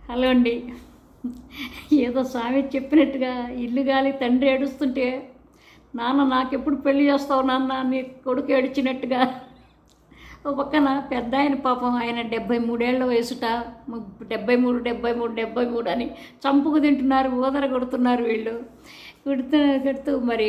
Hello అండి. ఏదో సామెత చెప్పినట్టుగా ఇల్లు గాలి తండ్రి ఏడుస్తుంటే నాన్న నాకెప్పుడు పెళ్లి చేస్తావు నాన్న అని కొడుకు ఏడిచినట్టుగా ఓ పక్కన పెద్ద ఆయన పాపం ఆయన 73 ఏళ్ల వయసుట 73 అని చంపుకు తింటున్నారు, ఊదర కొడుతున్నారు వీళ్ళు. కొడుతూ మరి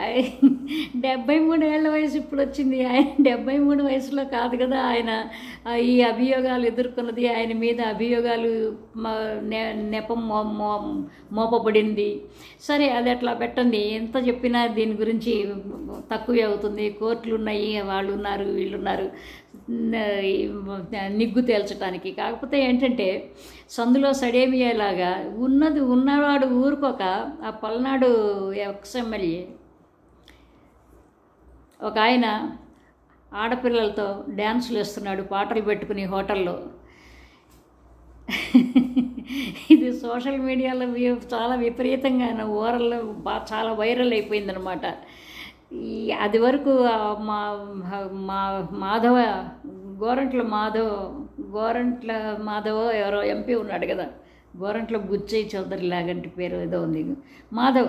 73 ఏళ్ల వయసు ఇప్పుడు వచ్చింది. ఆయన 73 వయసులో కాదు కదా ఆయన ఈ అభియోగాలు ఎదుర్కొన్నది. ఆయన మీద అభియోగాలు నెపం మోపబడింది. సరే, అది అట్లా పెట్టండి. ఎంత చెప్పినా దీని గురించి తక్కువే అవుతుంది. కోర్టులు ఉన్నాయి, వాళ్ళు ఉన్నారు, వీళ్ళున్నారు నిగ్గు తేల్చడానికి. కాకపోతే ఏంటంటే సందులో సడేమియేలాగా ఉన్నవాడు ఊరుకోక ఆ పల్నాడు ఎక్స్ఎమ్మెల్యే ఒక ఆయన ఆడపిల్లలతో డ్యాన్సులు వేస్తున్నాడు పాటలు పెట్టుకుని హోటల్లో. ఇది సోషల్ మీడియాలో చాలా విపరీతంగా ఓరల్లో చాలా వైరల్ అయిపోయిందనమాట. అది వరకు మాధవ గోరంట్ల మాధవ ఎవరో ఎంపీ ఉన్నాడు కదా, గోరంట్ల బుచ్చయ్య చౌదరి లాగంటి పేరు ఏదో ఉంది, మాధవ్.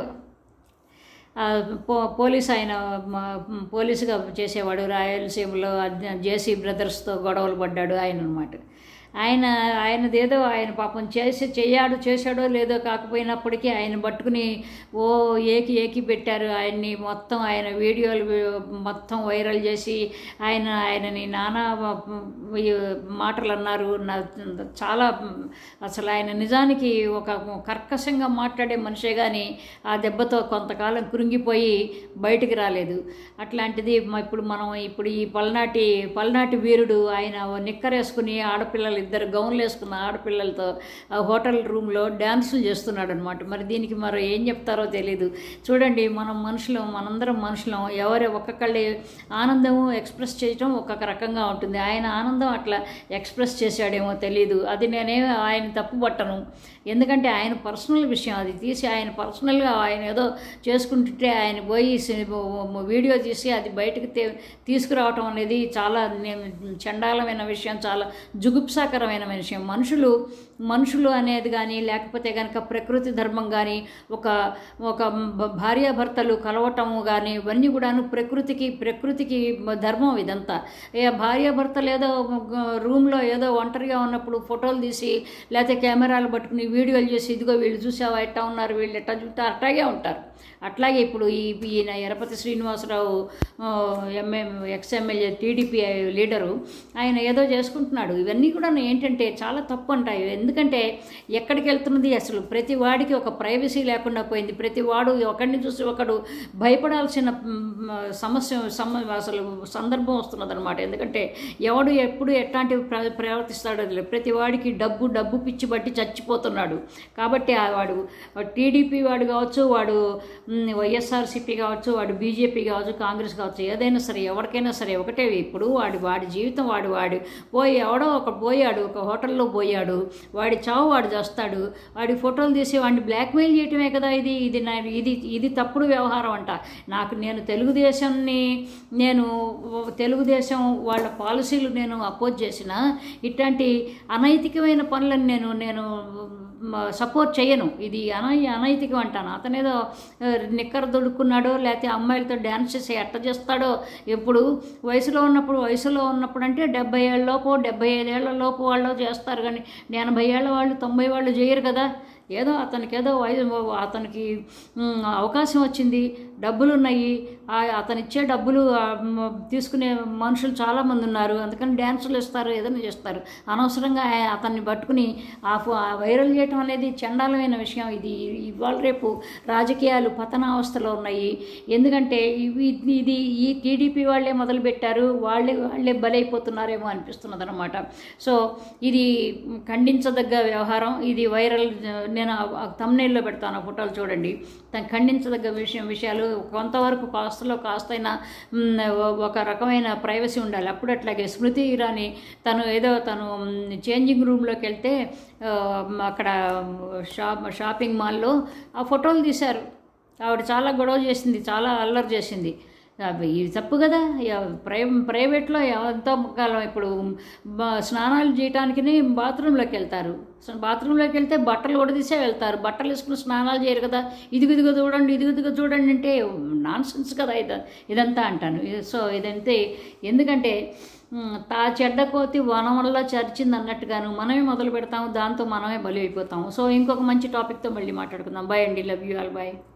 పోలీసుగా చేసేవాడు. రాయలసీమలో జేసీ బ్రదర్స్తో గొడవలు పడ్డాడు ఆయన అనమాట. ఆయనదేదో ఆయన పాపం చేశాడో లేదో కాకపోయినప్పటికీ ఆయన పట్టుకుని ఏకి పెట్టారు ఆయన్ని. మొత్తం ఆయన వీడియోలు మొత్తం వైరల్ చేసి ఆయనని నానా మాటలు అన్నారు. చాలా అసలు ఆయన నిజానికి ఒక కర్కశంగా మాట్లాడే మనిషే కానీ ఆ దెబ్బతో కొంతకాలం కృంగిపోయి బయటికి రాలేదు. అట్లాంటిది ఇప్పుడు ఈ పల్నాటి వీరుడు ఆయన నిక్కరేసుకుని ఆడపిల్లలు ఇద్దరు గౌన్లు వేసుకున్న ఆడపిల్లలతో హోటల్ రూమ్లో డ్యాన్సులు చేస్తున్నాడు అనమాట. మరి దీనికి ఏం చెప్తారో తెలీదు. చూడండి, మనందరం మనుషులం. ఒక్కొక్కళ్ళే ఆనందం ఎక్స్ప్రెస్ చేయటం ఒక్కొక్క రకంగా ఉంటుంది. ఆయన ఆనందం అట్లా ఎక్స్ప్రెస్ చేశాడేమో తెలీదు. అది నేనేమో ఆయన తప్పు పట్టను, ఎందుకంటే ఆయన పర్సనల్ విషయం. అది తీసి ఆయన పర్సనల్గా ఆయన ఏదో చేసుకుంటుంటే ఆయన పోయి వీడియో తీసి అది బయటకు తీసుకురావటం అనేది చాలా చండాలమైన విషయం, చాలా జుగుప్సాకరమైన విషయం. మనుషులు అనేది కానీ లేకపోతే కనుక ప్రకృతి ధర్మం కానీ ఒక భార్యాభర్తలు కలవటము కానీ ఇవన్నీ కూడాను ప్రకృతికి ధర్మం ఇదంతా. భార్యాభర్తలు ఏదో రూమ్లో ఏదో ఒంటరిగా ఉన్నప్పుడు ఫోటోలు తీసి లేకపోతే కెమెరాలు పట్టుకుని వీడియోలు చేసి ఇదిగో వీళ్ళు చూసావా ఎట్టా ఉన్నారు, వీళ్ళు ఎట్టా చూస్తారు, అట్లాగే ఉంటారు. అట్లాగే ఇప్పుడు ఈయన ఎరపతి శ్రీనివాసరావు ఎక్స్ఎమ్మెల్యే టీడీపీ లీడరు ఆయన ఏదో చేసుకుంటున్నాడు. ఇవన్నీ కూడా ఏంటంటే చాలా తప్పు అంటాయి. ఎందుకంటే ఎక్కడికి వెళ్తున్నది అసలు ప్రతి వాడికి ఒక ప్రైవసీ లేకుండా పోయింది. ప్రతి వాడు ఒకడిని చూసి ఒకడు భయపడాల్సిన అసలు సందర్భం వస్తున్నదనమాట. ఎందుకంటే ఎవడు ఎప్పుడు ఎట్లాంటివి ప్రవర్తిస్తాడో తెలియదు. ప్రతి వాడికి డబ్బు పిచ్చి బట్టి చచ్చిపోతున్నాడు. కాబట్టి వాడు టీడీపీ వాడు కావచ్చు, వాడు వైఎస్ఆర్సీపీ కావచ్చు, వాడు బీజేపీ కావచ్చు, కాంగ్రెస్ కావచ్చు, ఏదైనా సరే ఎవరికైనా సరే ఒకటే. ఇప్పుడు వాడి జీవితం వాడు ఎవడో పోయాడు, ఒక హోటల్లో పోయాడు, వాడి చావు వాడు చేస్తాడు. వాడి ఫోటోలు తీసి వాడిని బ్లాక్మెయిల్ చేయటమే కదా ఇది తప్పుడు వ్యవహారం అంట. తెలుగుదేశం వాళ్ళ పాలసీలు నేను అపోజ్ చేసిన ఇట్లాంటి అనైతికమైన పనులను నేను సపోర్ట్ చేయను. ఇది అనైతికం అంటాను. అతనేదో నిక్కర దొడుక్కున్నాడో లేకపోతే అమ్మాయిలతో డ్యాన్స్ చేసి ఎట్ట చేస్తాడో. ఎప్పుడు వయసులో ఉన్నప్పుడు అంటే 70 ఏళ్ళ లోపు 75 ఏళ్ల లోపు వాళ్ళు చేస్తారు, కానీ 80 ఏళ్ళ వాళ్ళు 90 వాళ్ళు చేయరు కదా. ఏదో అతనికి అవకాశం వచ్చింది, డబ్బులు ఉన్నాయి, అతనిచ్చే డబ్బులు తీసుకునే మనుషులు చాలామంది ఉన్నారు. అందుకని డ్యాన్సులు ఇస్తారు, ఏదైనా చేస్తారు. అనవసరంగా అతన్ని పట్టుకుని వైరల్ చేయటం అనేది చండాలమైన విషయం. ఇది ఇవాళ రేపు రాజకీయాలు పతనావస్థలో ఉన్నాయి. ఎందుకంటే ఈ టీడీపీ వాళ్ళే మొదలుపెట్టారు, వాళ్ళే బలైపోతున్నారేమో అనిపిస్తున్నది అనమాట. సో ఇది ఖండించదగ్గ వ్యవహారం. ఇది వైరల్. నేను థంబ్నెయిల్లో పెడతాను, ఫోటోలు చూడండి. ఖండించదగ్గ విషయాలు కొంతవరకు కాస్తైనా ఒక రకమైన ప్రైవసీ ఉండాలి. అప్పుడు అట్లాగే స్మృతి ఇరానీ తను చేంజింగ్ రూమ్లోకి వెళ్తే అక్కడ షాపింగ్ మాల్లో ఆ ఫోటోలు తీశారు. ఆవిడ చాలా గొడవ చేసింది, చాలా అల్లరి చేసింది. ఇది తప్పు కదా. ప్రైవేట్లో ఎంతో కాలం ఇప్పుడు స్నానాలు చేయటానికి బాత్రూంలోకి వెళ్తారు. బాత్రూంలోకి వెళ్తే బట్టలు ఉడదీసే వెళ్తారు, బట్టలు వేసుకుని స్నానాలు చేయరు కదా. ఇదిగుదిగో చూడండి, ఇదిగుదిగో చూడండి అంటే నాన్ సెన్స్ కదా ఇదంతా అంటాను. సో ఇదంతే. ఎందుకంటే తా చెడ్డ కోతి వనం వల్ల చరిచింది అన్నట్టుగాను మనమే మొదలు పెడతాము, దాంతో మనమే బలి అయిపోతాము. సో ఇంకొక మంచి టాపిక్తో మళ్ళీ మాట్లాడుకుందాం. బాయ్ అండి, లవ్ యూ ఆల్, బాయ్.